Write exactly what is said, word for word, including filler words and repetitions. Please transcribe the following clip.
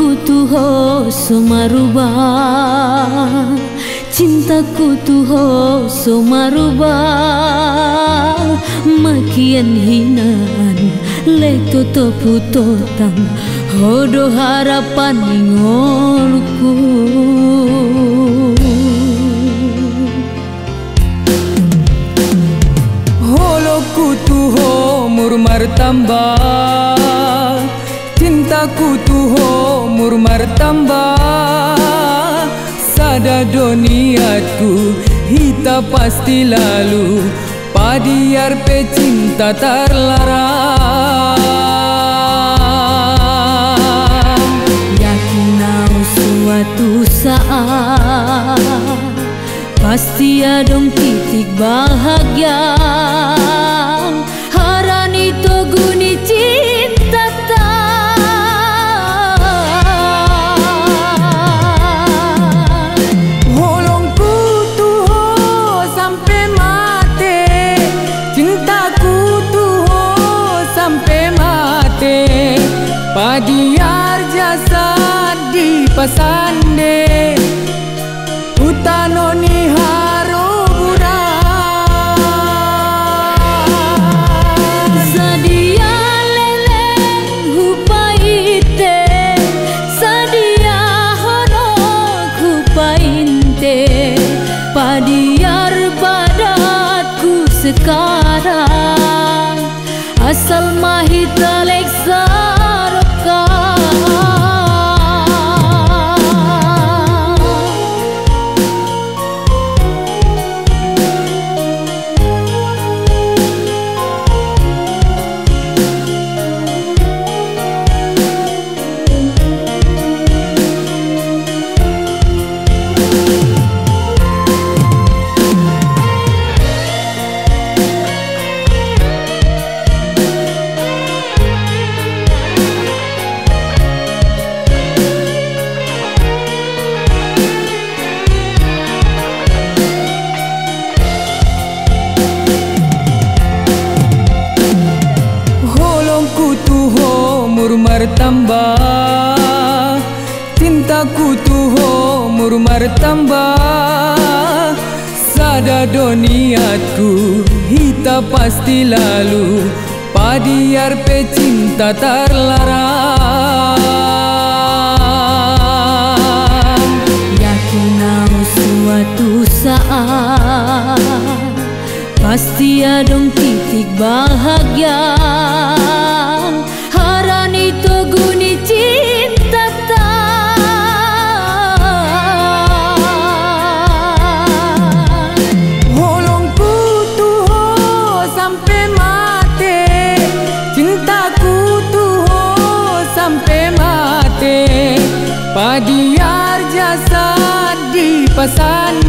Holongku tu ho somaruba, cintaku tu ho somaruba, makian hinaan leto topu totang hodo harapan ingolku. Holongku tu ho murmar tambah, cintaku tu ho murmar tambah. Sada doniatku hita pasti lalu, padiar pe cinta terlarang. Yakin au suatu saat pasti adong titik bahagia. Harani to guni cinta ta. Holongku tu ho sampai mati, cintaku tu ho sampai mati. Padiar jasa di pasande, utano ni haro buda. Sadia lele hupaite, sadia hono hupainte. Padiar badatku sekarang, asal mahita leksa. Murmar tambah, cintaku tu ho murmar tambah. Sada doniatku hita pasti lalu, padiar pe cinta terlarang. Yakin au suatu saat pasti adong titik bahagia. Harani to guni cinta ta. Holongku tu ho sampai mati, cintaku tu ho sampai mati. Padiar jasa di pasan